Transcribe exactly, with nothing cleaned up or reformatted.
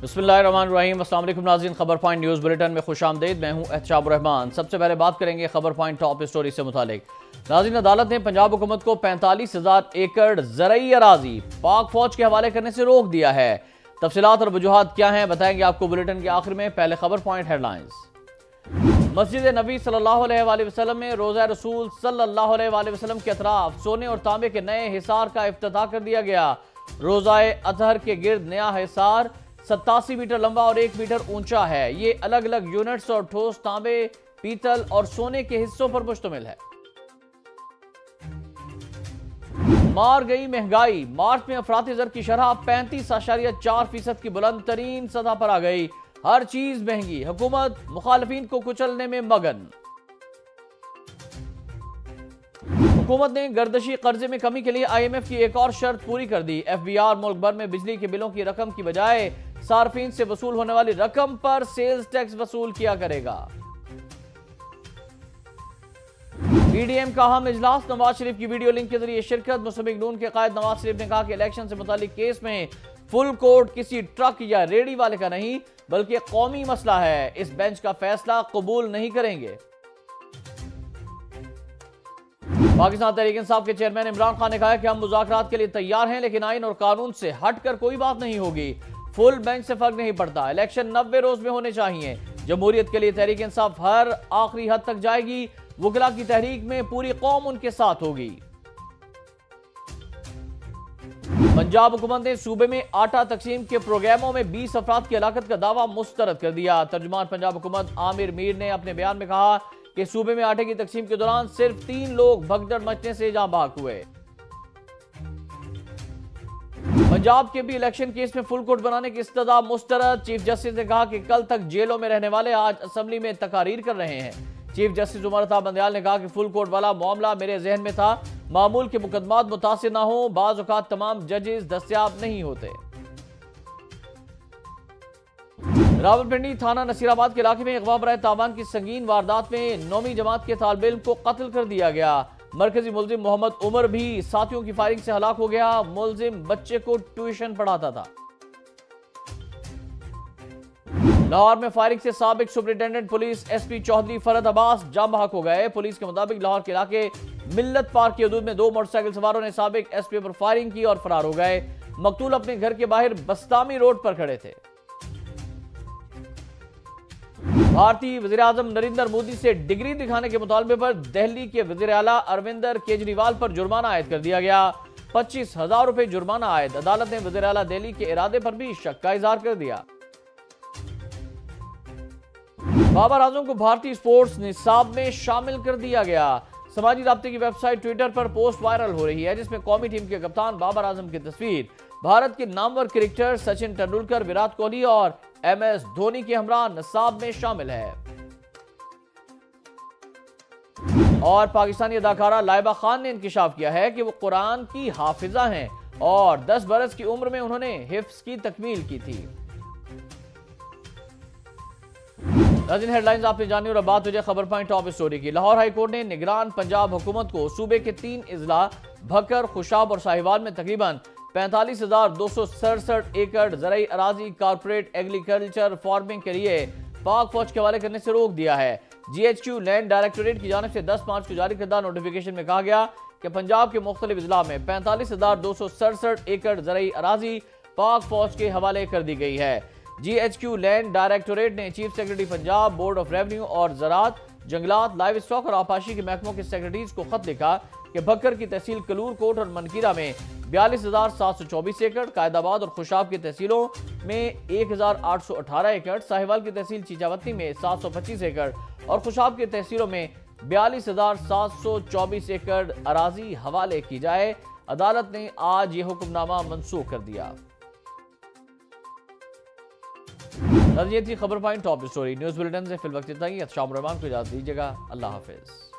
बिस्मिल्लाहिर्रहमानिर्रहीम। अस्सलाम वालेकुम नाज़रीन, खबर पॉइंट न्यूज़ बुलेटिन में खुशामदीद। मैं हूं एहतशाम रहमान। सबसे पहले बात करेंगे खबर पॉइंट टॉप स्टोरी से मुतालिक। नाज़रीन, अदालत ने पंजाब हुकूमत को पैंतालीस हजार एकड़ ज़रई अराजी पाक फौज के हवाले करने से रोक दिया है। तफसीलात और वजूहात क्या हैं बताएंगे आपको बुलेटिन के आखिर में। पहले खबर पॉइंट हेडलाइंस। मस्जिद नबी सल्लल्लाहु अलैहि वसल्लम में रोज़ा रसूल सल्लल्लाहु अलैहि वसल्लम के अतराफ सोने और तांबे के नए हिसार का इफ्तिताह कर दिया गया। रोज़ाए अतहर के गिर्द नया हिसार सत्तासी मीटर लंबा और एक मीटर ऊंचा है। ये अलग अलग यूनिट्स और ठोस तांबे, पीतल और सोने के हिस्सों पर मुश्तमिल है। मार गई महंगाई। मार्च में अफराती ज़र की शरह पैंतीस आशारिया चार फीसद की बुलंद तरीन सतह पर आ गई। हर चीज महंगी। हुकूमत मुखालिफिन को कुचलने में मगन। हुकूमत ने गर्दशी कर्जे में कमी के लिए आई एम एफ की एक और शर्त पूरी कर दी। एफ बी आर मुल्क भर में बिजली के बिलों की रकम की बजाय सार्फिन से वसूल होने वाली रकम पर सेल्स टैक्स वसूल किया करेगा। पी डी एम का अहम इजलास। नवाज शरीफ की वीडियो लिंक के जरिए शिरकत। मुस्लिम लीग नून के कायद नवाज शरीफ ने कहा कि इलेक्शन से मुतालिक केस में फुल कोर्ट किसी ट्रक या रेडी वाले का नहीं बल्कि कौमी मसला है। इस बेंच का फैसला कबूल नहीं करेंगे। पाकिस्तान तहरीक इंसाफ के चेयरमैन इमरान खान ने कहा कि हम मुज़ाकरात के लिए तैयार हैं, लेकिन आइन और कानून से हटकर कोई बात नहीं होगी। फुल बेंच से फर्क नहीं पड़ता। इलेक्शन नब्बे रोज में होने चाहिए। जमहूरियत के लिए तहरीक इंसाफ हर आखिरी हद तक जाएगी। वकला की तहरीक में पूरी कौम उनके साथ होगी। पंजाब हुकूमत ने सूबे में आटा तकसीम के प्रोग्रामों में बीस अफराद की हलाकत का दावा मुस्तरद कर दिया। तर्जुमान पंजाब हुकूमत आमिर मीर ने अपने बयान में कहा कि सूबे में आटे की तकसीम के दौरान सिर्फ तीन लोग भगदड़ मचने से जाँ बहक हुए। पंजाब के भी इलेक्शन केस में फुल कोर्ट बनाने की इस्तदा मुस्तरद। चीफ जस्टिस ने कहा कि कल तक जेलों में रहने वाले आज असेंबली में तकारीर कर रहे हैं। चीफ जस्टिस उमर अता बंदयाल ने कहा कि फुल कोर्ट वाला मामला मेरे जहन में था। मामूल के मुकदमात मुतासिर ना हो। बाज़ औक़ात तमाम जजेस दस्तयाब नहीं होते। रावलपिंडी थाना नसीराबाद के इलाके में अगवा बराए तावान की संगीन वारदात में नौवीं जमात के तालिब इल्म को कत्ल कर दिया गया। मरकजी मुलजिम मोहम्मद उमर भी साथियों की फायरिंग से हलाक हो गया। मुलजिम बच्चे को ट्यूशन पढ़ाता था। लाहौर में फायरिंग से साबिक superintendent police S P Chaudhry Fard Abbas जाम बहक हो गए। पुलिस के मुताबिक लाहौर के इलाके मिल्लत पार्क की हदूद में दो मोटरसाइकिल सवारों ने साबिक एस पी पर फायरिंग की और फरार हो गए। मकतूल अपने घर के बाहर बस्तामी रोड पर खड़े थे। भारतीय वज़ीर आज़म नरेंद्र मोदी से डिग्री दिखाने के मुतालबे पर दिल्ली के वज़ीर आला अरविंदर केजरीवाल पर जुर्माना आयद कर दिया गया। पच्चीस हजार रुपए जुर्माना आयद। अदालत ने वज़ीर आला दिल्ली के इरादे पर भी शक का इजहार कर दिया। बाबर आजम को भारतीय स्पोर्ट्स निसाब में शामिल कर दिया गया। समाजी राब्ते की वेबसाइट ट्विटर पर पोस्ट वायरल हो रही है जिसमें कौमी टीम के कप्तान बाबर आजम की तस्वीर, भारत के नामवर क्रिकेटर सचिन तेंदुलकर, विराट कोहली और एम एस धोनी के हमरा निसाब में शामिल है। और पाकिस्तानी अदाकारा लाइबा खान ने इंकिशाफ किया है कि वो कुरान की हाफिजा हैं और दस बरस की उम्र में उन्होंने हिफ्ज की तकमील की थी। नाज़रीन, हेडलाइंस आपने जानी और अब बात हो जाए खबर पॉइंट टॉप स्टोरी की। लाहौर हाई कोर्ट ने निगरान पंजाब हुकूमत को सूबे के तीन इजला भक्कर, खुशाब और साहिवाल में तकरीबन पैंतालीस हजार दो सौ सड़सठ एकड़ ज़रई अराजी कारपोरेट एग्रीकल्चर फार्मिंग के लिए पाक फौज के हवाले करने से रोक दिया है। G H Q land directorate की जानिब से दस मार्च को जारी करदा नोटिफिकेशन में कहा गया कि पंजाब के मुख्तलिफ इजला में पैंतालीस हजार दो सौ सड़सठ एकड़ ज़रई अराजी पाक फौज के हवाले कर दी गई है। G H Q land directorate ने chief secretary Punjab, board of revenue और ज़राअत, जंगलात, लाइव स्टॉक और आपाशी के महकमों के सेक्रेटरीज को खत लिखा कि भक्कर की तहसील कलूर कोट और मनकीरा में बयालीस हजार सात सौ चौबीस एकड़, कायदाबाद और खुशाब की तहसीलों में एक हजार आठ सौ अठारह एकड़, साहिवाल की तहसील चीचावती में सात सौ पच्चीस एकड़ और खुशाब की तहसीलों में बयालीस हजार सात सौ चौबीस एकड़ अराजी हवाले की जाए। अदालत ने आज ये हुक्मनामा मनसूख कर दिया। ये थी खबर point top story. News bulletin से फिल वक्त इतना ही। शाम रहमान को इजाजत दीजिएगा। अल्लाह हाफिज।